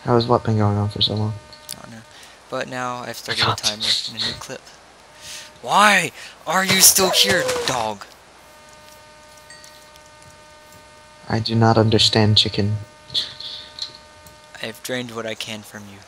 How has what been going on for so long? I don't know. But now I've started a timer in a new clip. Why are you still here, dog? I do not understand chicken. I've drained what I can from you.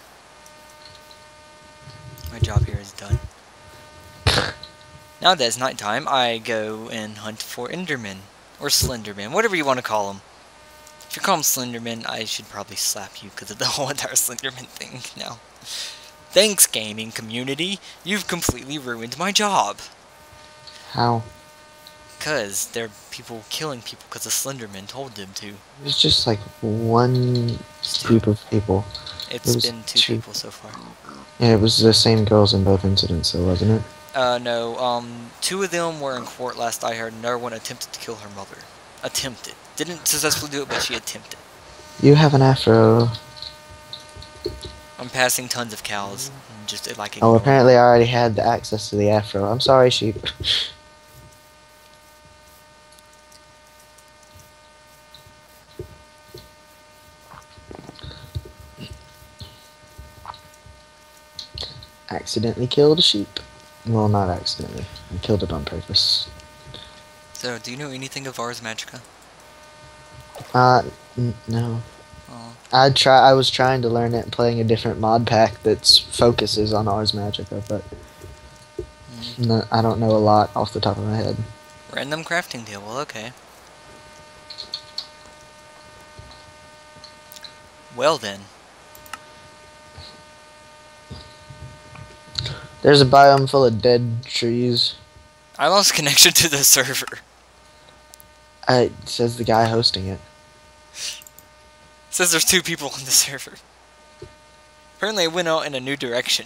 My job here is done. Now that it's nighttime, I go and hunt for Endermen. Or Slendermen, whatever you want to call them. If you call them Slendermen, I should probably slap you because of the whole entire Slenderman thing now. Thanks, gaming community. You've completely ruined my job. How? Because there are people killing people because the Slenderman told them to. It's just like one group of people. It's It was been two people so far. Yeah, it was the same girls in both incidents, though, wasn't it? No, two of them were in court last I heard. Another one attempted to kill her mother. Attempted. Didn't successfully do it, but she attempted. You have an afro. I'm passing tons of cows. And just like Oh, ignoring apparently them. I already had the access to the afro. I'm sorry, sheep. Accidentally killed a sheep. Well, not accidentally. I killed it on purpose. So, do you know anything of Ars Magica? No. Oh. I was trying to learn it playing a different mod pack that focuses on Ars Magica, but no, I don't know a lot off the top of my head. Random crafting table, okay. Well then. There's a biome full of dead trees. I lost connection to the server. It says the guy hosting it. It says there's two people on the server. Apparently it went out in a new direction.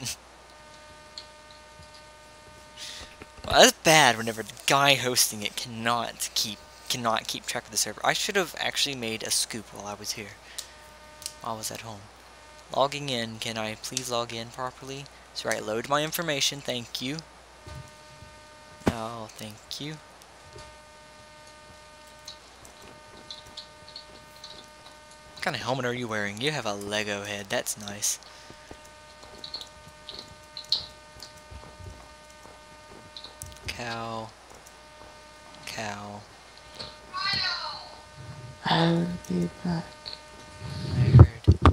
Well, that's bad whenever the guy hosting it cannot keep track of the server. I should have actually made a scoop while I was here. While I was at home. Logging in, can I please log in properly? So right, load my information, thank you. Oh, thank you. What kind of helmet are you wearing? You have a Lego head, that's nice. Cow. Cow. I'll be back. I heard.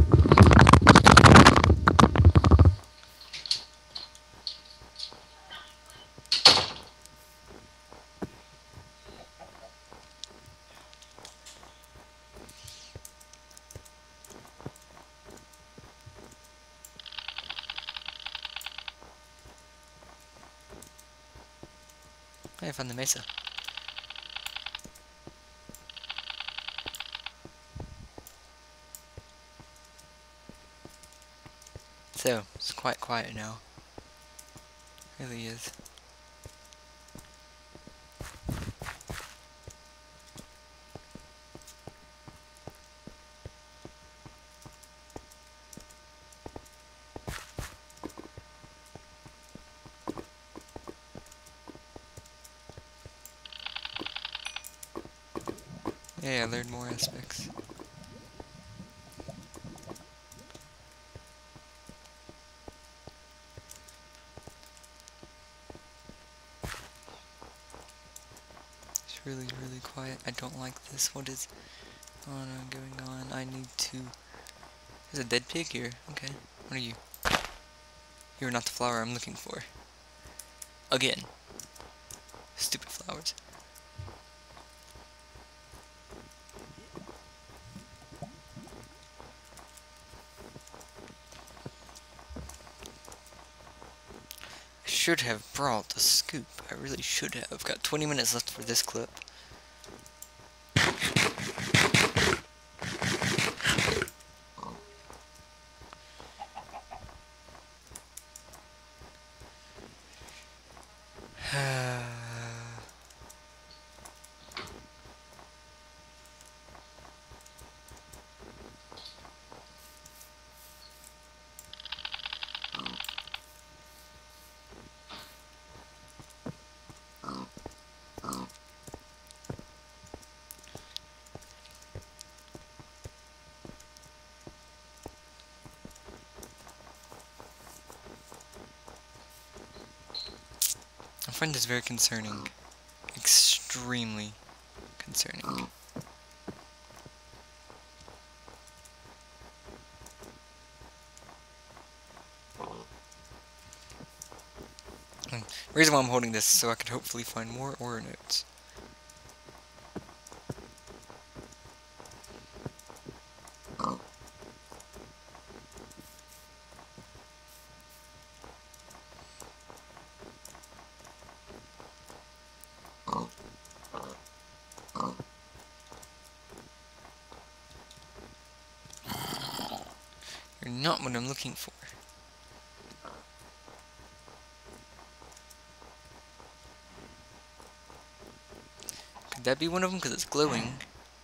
I found the mesa. So, it's quite quiet now. It really is. Yeah, I learned more aspects. It's really, really quiet. I don't like this. What is going on? I need to... There's a dead pig here. Okay. What are you? You're not the flower I'm looking for. Again. Stupid flowers. I should have brought a scoop. I really should have. I've got 20 minutes left for this clip. find this very concerning. Extremely concerning. The reason why I'm holding this is so I could hopefully find more ore notes. You're not what I'm looking for. Could that be one of them? Because it's glowing. In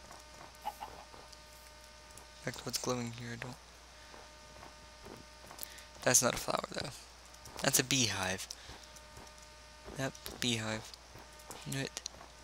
fact, what's glowing here? I don't. That's not a flower, though. That's a beehive. Yep, beehive. Knew it.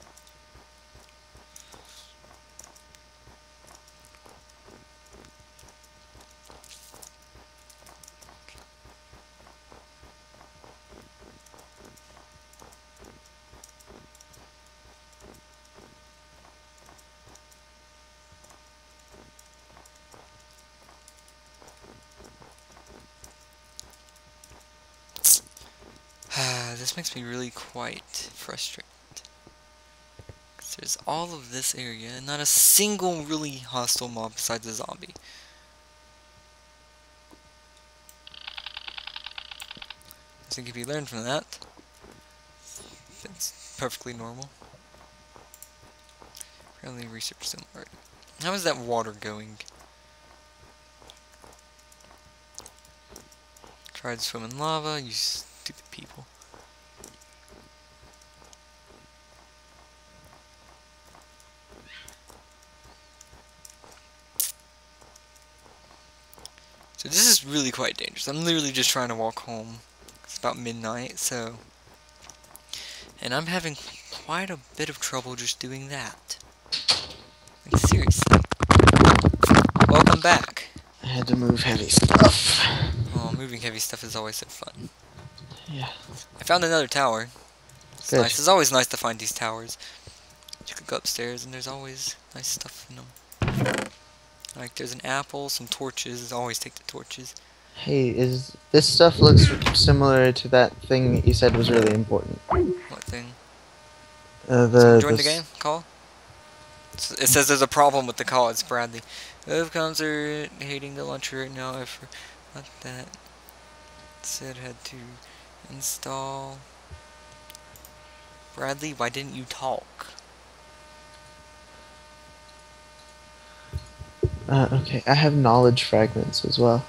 This makes me really quite frustrated. Because there's all of this area and not a single really hostile mob besides a zombie. I think if you learn from that, it's perfectly normal. Apparently research similar. How is that water going? Tried to swim in lava, you stupid people. So this is really quite dangerous. I'm literally just trying to walk home. It's about midnight, so... And I'm having quite a bit of trouble just doing that. Like, seriously. Welcome back. I had to move heavy stuff. Oh, moving heavy stuff is always so fun. Yeah. I found another tower. It's Good. nice. It's always nice to find these towers. You could go upstairs and there's always nice stuff in them. Like, there's an apple, some torches. Always take the torches. Hey, is this stuff looks similar to that thing that you said was really important? What thing? The Join the game? Call? It says there's a problem with the call. It's Bradley. Of concert, hating the launcher right now. I forgot that. Said had to install. Bradley, why didn't you talk? Okay, I have knowledge fragments as well.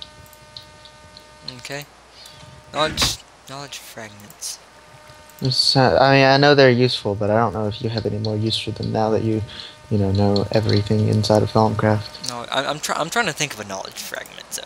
Okay. Knowledge fragments. I mean, I know they're useful, but I don't know if you have any more use for them now that you know everything inside of Thaumcraft. No, I'm trying to think of a knowledge fragment, so.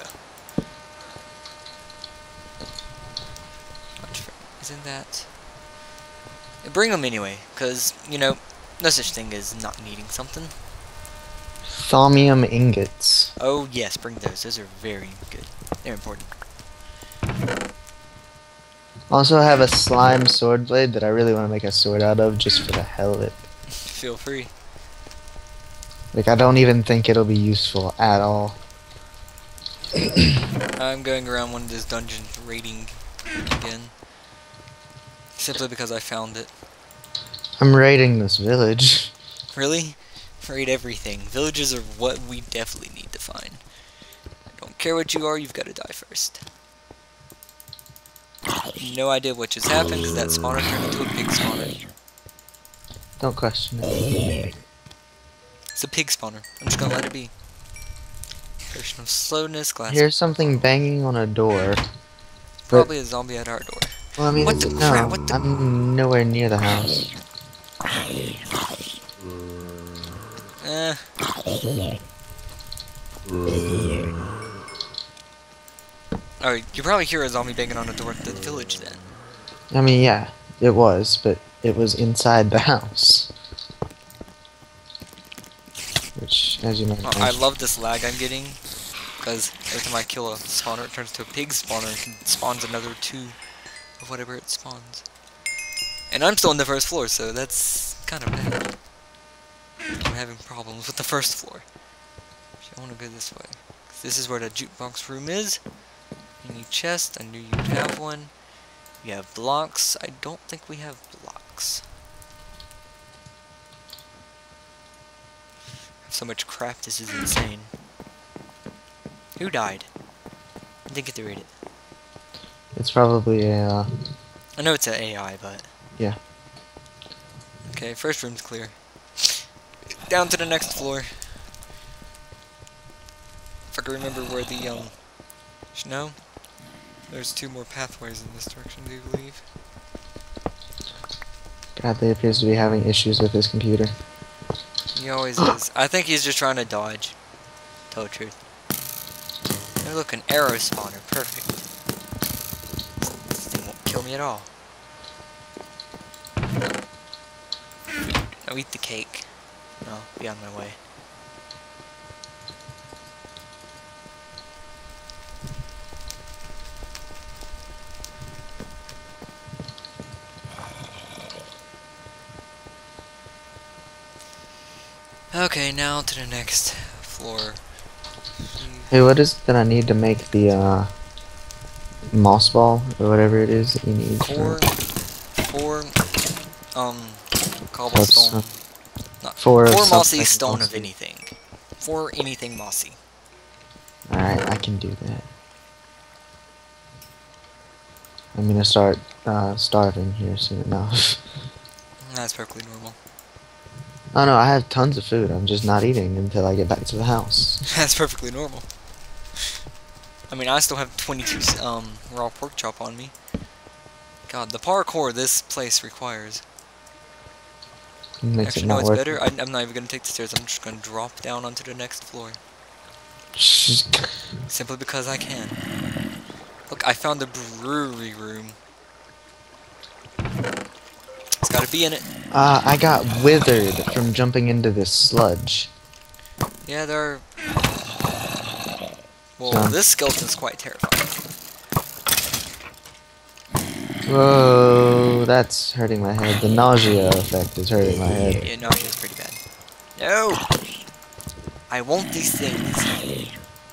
Isn't that? Bring them anyway, because, no such thing as not needing something. Thaumium ingots. Oh, yes, bring those. Those are very good. They're important. Also have a slime sword blade that I really want to make a sword out of just for the hell of it. Feel free. Like, I don't even think it'll be useful at all. I'm going around one of those dungeons raiding again. Simply because I found it. I'm raiding this village. Really? Raid everything. Villages are what we definitely need to find. I don't care what you are, you've got to die first. No idea what just happened because that spawner turned into a pig spawner. Don't question it. It's a pig spawner. I'm just gonna let it be. Version of slowness, glass. Here's something banging on a door. Probably a zombie at our door. Well, I mean, What the crap? What the... I'm nowhere near the house. Oh, you probably hear a zombie banging on a door at the village then. I mean, yeah, it was, but it was inside the house. Which, as you might imagine... I love this lag I'm getting, because every time I kill a spawner, it turns to a pig spawner and spawns another 2 of whatever it spawns. And I'm still on the first floor, so that's kind of bad. I'm having problems with the first floor. I want to go this way. This is where the jukebox room is. You need chest. I knew you'd have one. You have blocks. I don't think we have blocks. I have so much crap, this is insane. Who died? I didn't get to read it. It's probably a, I know it's an AI, but... yeah. Okay, first room's clear. Down to the next floor. If I can remember where the, no? There's 2 more pathways in this direction, do you believe? Bradley appears to be having issues with his computer. He always is. I think he's just trying to dodge. Tell the truth. Hey, look, an arrow spawner. Perfect. This thing won't kill me at all. Now eat the cake. No, be on my way. Okay, now to the next floor. Hey, what is it that I need to make the moss ball or whatever it is that you need? Four cobblestone. Four mossy stone of anything. 4 anything mossy. Alright, I can do that. I'm gonna start starving here soon enough. That's perfectly normal. Oh no, I have tons of food. I'm just not eating until I get back to the house. That's perfectly normal. I mean, I still have 22 raw pork chop on me. God, the parkour this place requires. Makes Actually, it no, not it's worth better. it. I'm not even gonna take the stairs. I'm just gonna drop down onto the next floor. Simply because I can. Look, I found the brewery room. It's gotta be in it. I got withered from jumping into this sludge. Yeah, there are... Well, So. this skeleton's quite terrifying. Whoa, that's hurting my head. The nausea effect is hurting my head. Yeah, nausea's pretty bad. No! I want these things.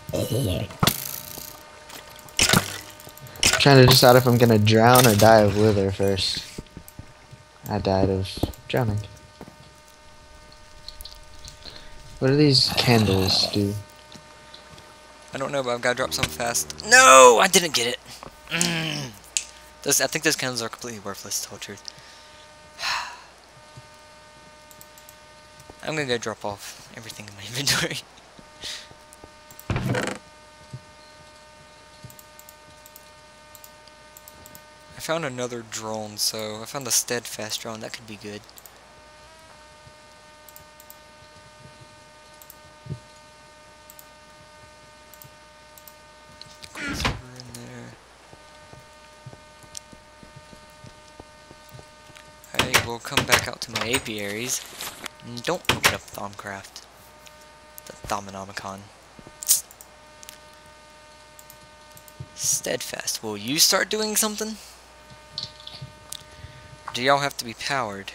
I'm trying to decide if I'm gonna drown or die of wither first. I died of drowning. What do these candles do? I don't know, but I've gotta drop some fast. No! I didn't get it! I think those candles are completely worthless, to tell the truth. I'm gonna go drop off everything in my inventory. I found another drone, so I found a steadfast drone. That could be good. Over in there. I will come back out to my apiaries. And don't open up Thaumcraft. The Thaumonomicon. Steadfast. Will you start doing something? Do y'all have to be powered?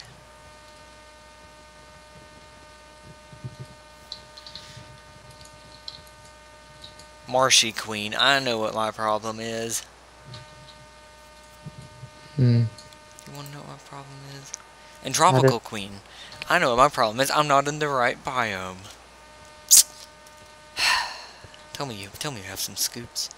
Marshy Queen, I know what my problem is. You wanna know what my problem is? And Tropical Queen, I know what my problem is. I'm not in the right biome. Tell me you have some scoops.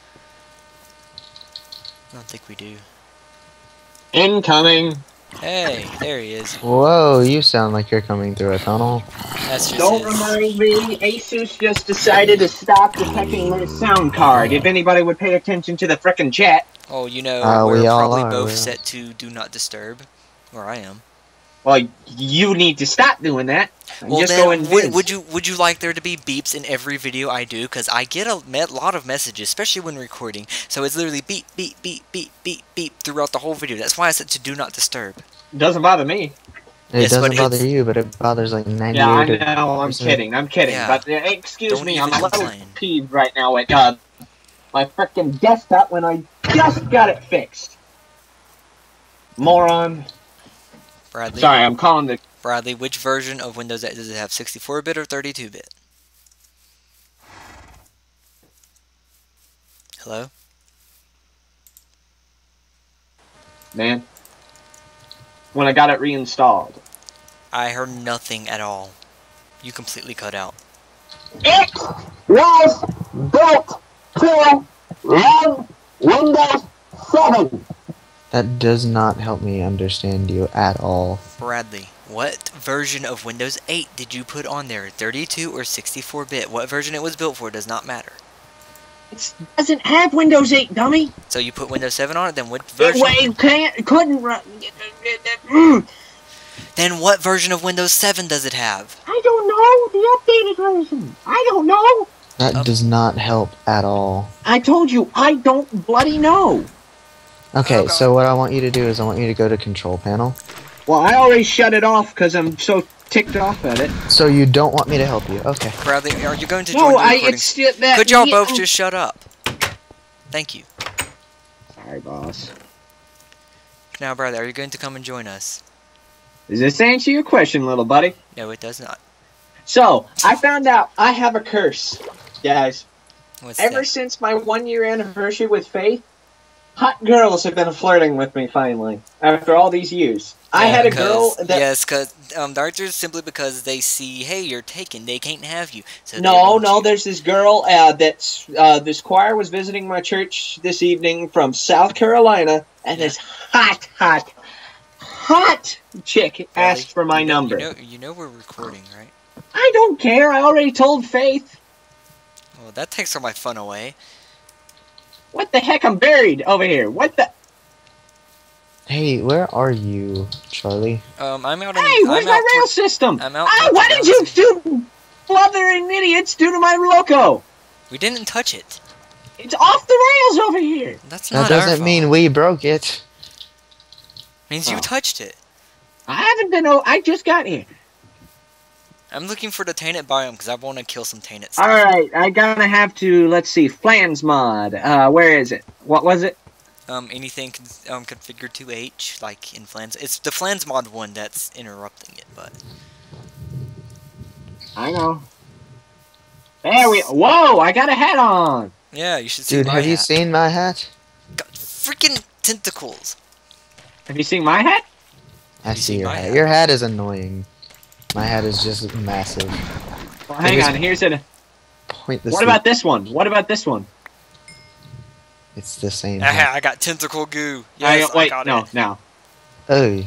I don't think we do. Incoming! Hey, there he is. Whoa, you sound like you're coming through a tunnel. That's just Don't his. remind me, Asus just decided to stop detecting my sound card. If anybody would pay attention to the frickin' chat. Oh, you know, we we're all probably are, both we are. set to Do Not Disturb. Or I am. Well, you need to stop doing that. And Well, just then, go invis. would you like there to be beeps in every video I do? Because I get a lot of messages, especially when recording. So it's literally beep, beep, beep, beep, beep, beep throughout the whole video. That's why I set to Do Not Disturb. Doesn't bother me. It Yes, but doesn't bother it's- you, but it bothers like 98%. Yeah, I know, I'm kidding, Yeah. But excuse Don't me, even I'm a little complain. peeved right now at my frickin' desktop when I just got it fixed. Moron. Bradley. Sorry, I'm calling the... Bradley, which version of Windows 8 does it have? 64-bit or 32-bit? Hello? Man. When I got it reinstalled. I heard nothing at all. You completely cut out. It was built to run Windows 7. That does not help me understand you at all. Bradley, what version of Windows 8 did you put on there? 32 or 64-bit? What version it was built for does not matter. It doesn't have Windows 8, dummy. So you put Windows 7 on it, then what version? It couldn't run. Then what version of Windows 7 does it have? I don't know. The updated version. I don't know. That does not help at all. I told you, I don't bloody know. Okay, Oh, God. so what I want you to do is I want you to go to Control Panel. Well, I already shut it off because I'm so ticked off at it. So you don't want me to help you? Okay. Bradley, are you going to join No, the recording? it's still that. Could y'all both just shut up? Thank you. Sorry, boss. Now, Bradley, are you going to come and join us? Does this answer your question, little buddy? No, it does not. So, I found out I have a curse, guys. What's Ever that? since my 1-year anniversary with Faith, hot girls have been flirting with me finally. After all these years. I had a girl that... Yes, because the answer is simply because they see, hey, you're taken, they can't have you. So they No, want no, you. there's this girl that's... this choir was visiting my church this evening from South Carolina, and this hot chick asked for my number. You know we're recording, right? I don't care, I already told Faith. Well, that takes all my fun away. What the heck, I'm buried over here. What the... Hey, where are you, Charlie? I'm out in... Hey, where's my rail system? I'm out What towards did you Johnson. two blithering idiots do to my loco? We didn't touch it. It's off the rails over here. That's That not our doesn't fault. mean we broke it. Means you touched it. I haven't been... I just got here. I'm looking for the tainted biome because I want to kill some tainted stuff. Alright, I gotta have to... Let's see. Flans mod. Where is it? What was it? Anything configured to H, like in Flans. It's the Flans mod one that's interrupting it, but... I know. There we... Whoa, I got a hat on. Yeah, you should see Dude, my have you hat. seen my hat? Got freaking tentacles. Have you seen my hat? I Have you see seen your my hat. hat? Your hat is annoying. My hat is just massive. Well, hang It is on, here's it. Point this What about this one? What about this one? It's the same Aha, hat. I got tentacle goo. Yes, I wait, got no, it. no. Oh.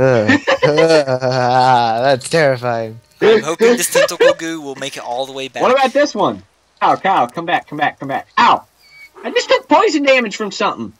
That's terrifying. I'm hoping this tentacle goo will make it all the way back. What about this one? Cow, come back. Ow! I just took poison damage from something.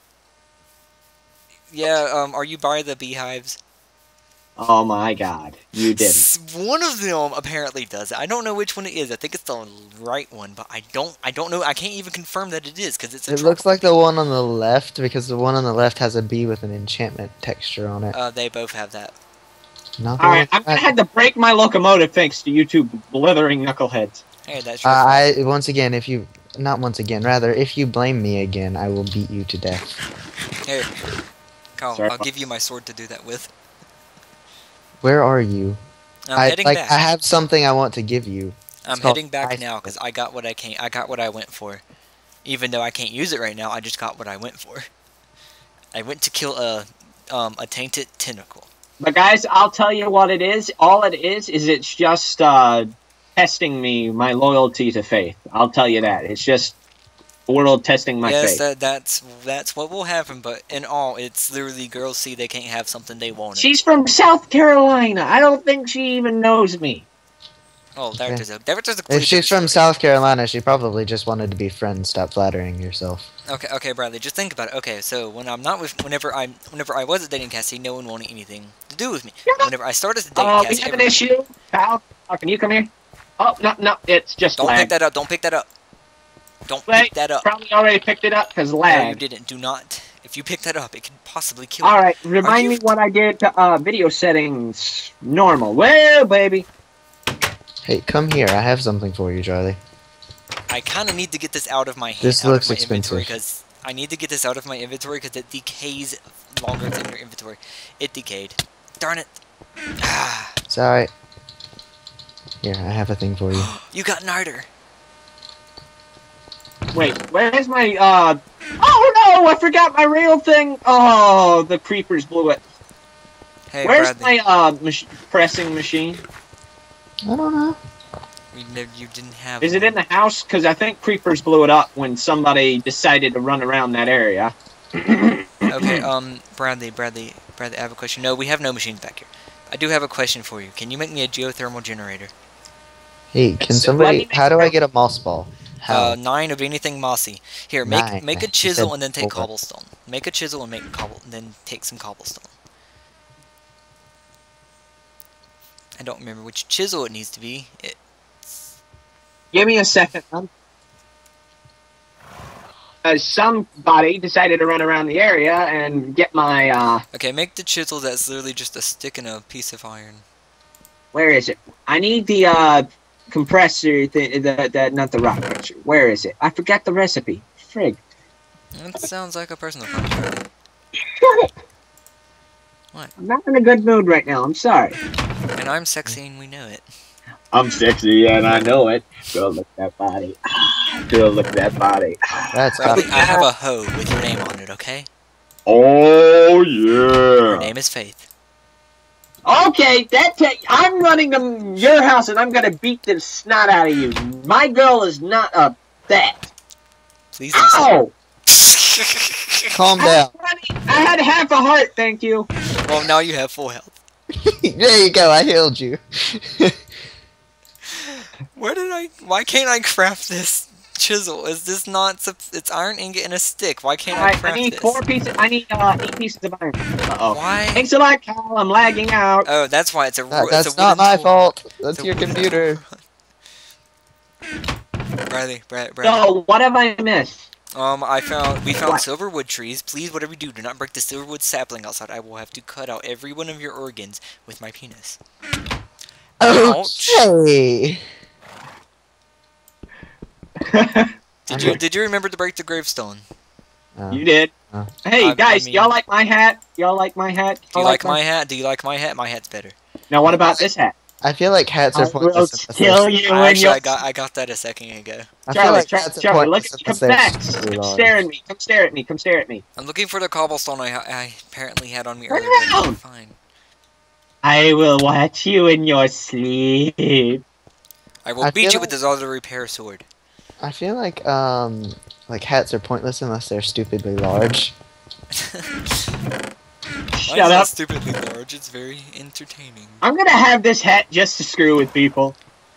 Yeah, are you by the beehives? Oh my god, you didn't. One of them apparently does it. I don't know which one it is. I think it's the right one, but I don't know. I can't even confirm that it is because it's a It looks like the one on the left because the one on the left has a bee with an enchantment texture on it. They both have that. Not the Alright, one I'm gonna have to break my locomotive thanks to you two blithering knuckleheads. Hey, that's your fault. once again, if you blame me again, I will beat you to death. Here, Kyle, Sorry, I'll give you my sword to do that with. Where are you? I'm heading back. I have something I want to give you. I'm called heading back ice now because I got what I got what I went for. Even though I can't use it right now, I just got what I went for. I went to kill a tainted tentacle. But guys, I'll tell you what it is. All it is it's just testing me, my loyalty to Faith. I'll tell you that. It's just the world testing my faith. Yes, that's what will happen. But in all, it's literally girls see they can't have something they want. She's from South Carolina. I don't think she even knows me. Oh, Okay. there's a complete If she's from different South Carolina, she probably just wanted to be friends. Stop flattering yourself. story. Okay, Bradley, just think about it. Okay, so when I'm not with, whenever I wasn't dating Cassie, no one wanted anything to do with me. Whenever I started to date We Cassie, have an everyone- issue. Pal, can you come here? Oh, no, it's just don't lag. pick that up. Don't pick that up. Don't Wait, pick that up. Probably already picked it up because No, you lag. didn't. Do not. If you pick that up, it could possibly kill you. Alright, remind you- me what I did to video settings normal. Well, baby. Hey, come here. I have something for you, Charlie. I kind of need to get this out of my hand, This out looks of my inventory expensive. because I need to get this out of my inventory because it decays longer than your inventory. It decayed. Darn it. Sorry. Here, I have a thing for you. You got niter. Wait, where's my, oh no, I forgot my real thing! Oh, the creepers blew it. Hey, Where's Bradley. my, pressing machine? I don't know. You didn't have Is it one. in the house? Because I think creepers blew it up when somebody decided to run around that area. Okay, Bradley, I have a question. No, we have no machines back here. I do have a question for you. Can you make me a geothermal generator? Hey, can So let somebody... me make How do I a- get a moss ball? How? 9 of anything mossy. Here, 9. make a You chisel said and then take 4. cobblestone. Make a chisel and then take some cobblestone. I don't remember which chisel it needs to be. Give me a second. Somebody decided to run around the area and get my, Okay, make the chisel that's literally just a stick and a piece of iron. where is it? I need the, compressor, not the rock crusher. Where is it? I forgot the recipe. Frig. That sounds like a personal problem. Shut it! What? I'm not in a good mood right now, I'm sorry. And I'm sexy and we know it. I'm sexy and I know it. Girl, look at that body. Girl, look at that body. That's Bradley, tough. I have a hoe with your name on it, okay? Oh, Your yeah. name is Faith. Okay, I'm running to your house and I'm gonna beat the snot out of you. My girl is not a that. Please don't say Ow! Calm down. I had half a heart, thank you. Well, now you have full health. There you go, I healed you. Why can't I craft this chisel? Is this not, it's iron ingot and a stick. Why can't I craft I need this? 4 pieces, I need 8 pieces of iron. Uh-oh. Why? Thanks a lot, Cal, I'm lagging out. Oh, that's why it's a That's not my fault. That's It's a your wooden computer. Bradley. So, what have I missed? We found What? silver wood trees. Please, whatever you do not break the silver wood sapling outside. I will have to cut out every one of your organs with my penis. Ouch. Okay. Did you remember to break the gravestone? You did. Hey, I guys, mean- y'all like my hat? Y'all like my hat? Do you like my hat? Do you like my hat? My hat's better. Now, what about this hat? I feel like hats are I will pointless. kill you in Actually, your... I got that a second ago. I feel Charlie, like hats are Charlie, look pointless at come unless they're back. super Come large. stare at me. Come stare at me. Come stare at me. I'm looking for the cobblestone I apparently had on me Turn earlier. But I around! can't find. I will watch you in your sleep. I will I beat feel you with this auto repair sword. I feel like hats are pointless unless they're stupidly large. Mine's Shut not up. stupidly large. It's very entertaining. I'm gonna have this hat just to screw with people.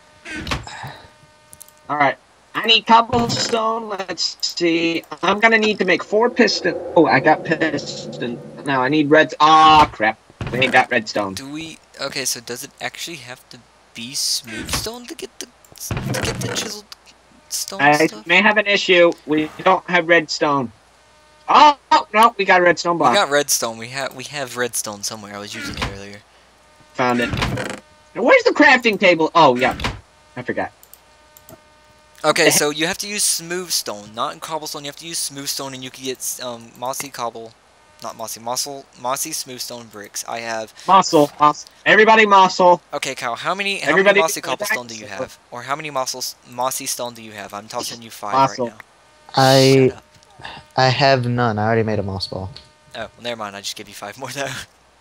Alright. I need cobblestone. Let's see. I'm gonna need to make 4 piston. Oh, I got piston. Now I need red. Ah, crap. We ain't got redstone. Do we? Okay, so does it actually have to be smooth stone to get the chiseled stone I stuff? may have an issue. We don't have redstone. Oh no, we got a redstone We block. got redstone. We have redstone somewhere. I was using it earlier. Found it. Now, where's the crafting table? Oh yeah, I forgot. Okay, so you have to use smooth stone, not cobblestone. You have to use smooth stone, and you can get mossy cobble, not mossy, mossy smooth stone bricks. I have. Mossel. Everybody mossel. Okay, Kyle. How many Everybody mossy go back cobblestone do to you the- have, or how many mossy stone do you have? I'm tossing you 5 Mossel. right now. I Shut up. I have none. I already made a moss ball. Oh, well, never mind. I just gave you 5 more though.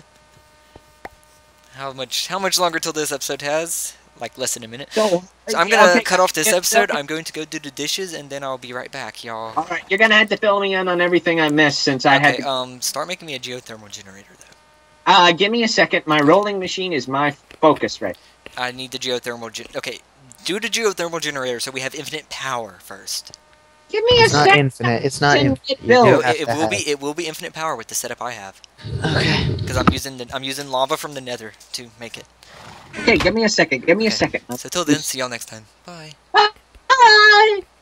How much longer till this episode has? Like less than a minute. So I'm gonna okay, cut off this yeah, episode. yeah. I'm going to go do the dishes, and then I'll be right back, y'all. All right, you're gonna have to fill me in on everything I missed since I had Okay, to. start making me a geothermal generator though. Give me a second. My rolling machine is my focus right. I need the geothermal okay, do the geothermal generator so we have infinite power first. Give me a It's not second. infinite. It's not infinite. You Bill, do It, have it to will have- be infinite power with the setup I have. Okay. Because I'm using lava from the nether to make it. Okay, give me a second. Give me a Okay. second. So till then, see y'all next time. Bye. Bye.